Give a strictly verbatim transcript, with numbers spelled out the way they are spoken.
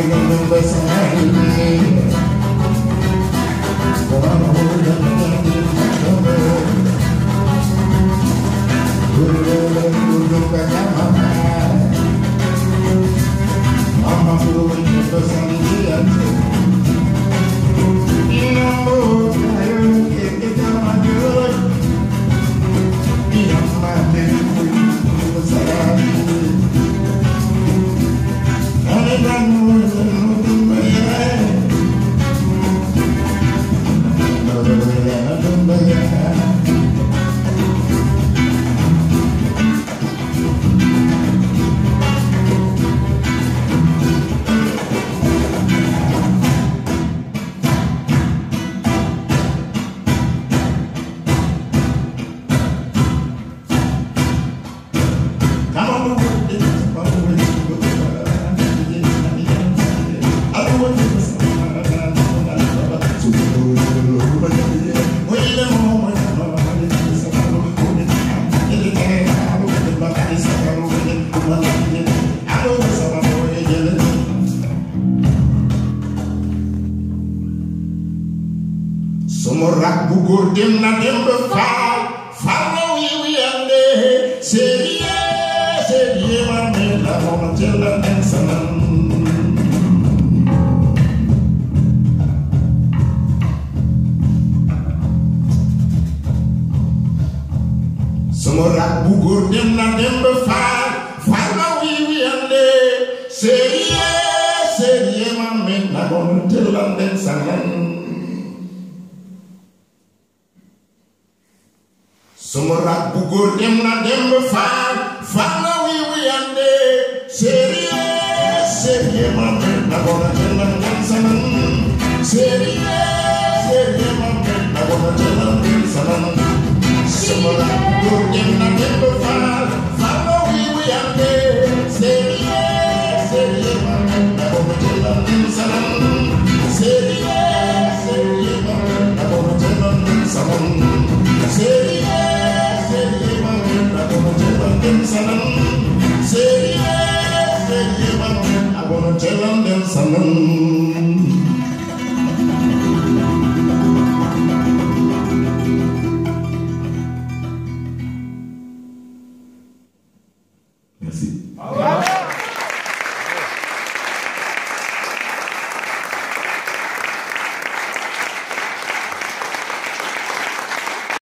Somorak bugur dem na dem be faal faal wi wi ande seriye seriye man me la mona tella en sanan Somorak bugur dem na dem be faal faal wi wi ande seriye seriye man me la mona tella en sanan Somorak bugur dem na dem be faal faal wi wi ande seriye seriye man me la mona tella en sanan seriye seriye man me la mona tella en sanan Somorak bugur dem na dem be faal faal wi wi ande seriye seriye man me la mona tella en sanan seriye seriye man me la mona tella en sanan seriye seriye man me la mona tella en sanan seriye seriye man me la mona tella en sanan